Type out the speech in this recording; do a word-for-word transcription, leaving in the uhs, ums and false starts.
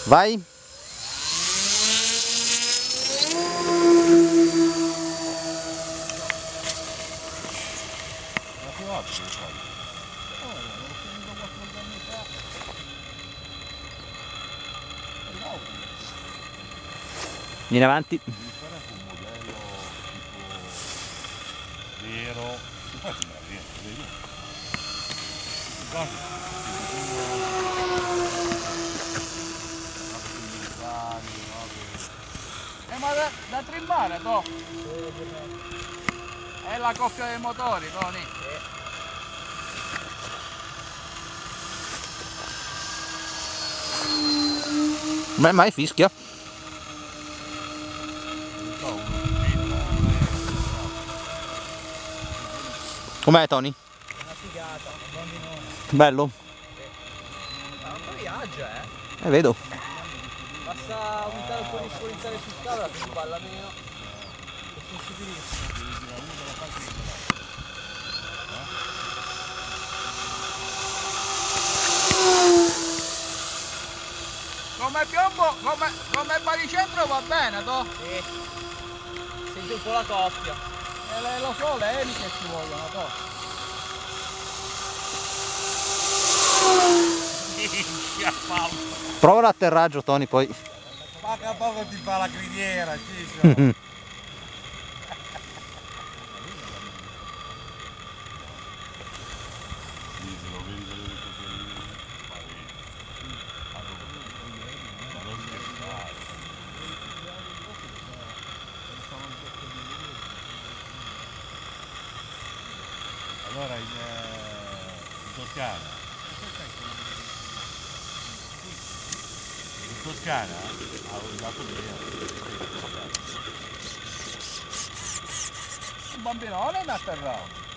Vai. Vieni avanti. Un modello tipo vero, poi ti vedi, vedi? Eh, ma da, da trimmare, to? È la coppia dei motori, Tony. Beh, mai fischia. Com'è, Tony? Una figata, un bambinone. Bello? Ma non viaggia, eh? Eh, vedo. Basta aumentare un po' di spolizzare su scala, che si balla meno. È sensibilissimo. Come piombo, come, come baricentro va bene, to? Sì. Senti un po' la coppia. E le, lo so, le eliche ci vogliono, to? Prova l'atterraggio, Tony, poi. Manca poco ti fa la criniera, Ciccio. Allora in, in Toscana in Toscana ha un dato bene. Un bambinone è atterrato.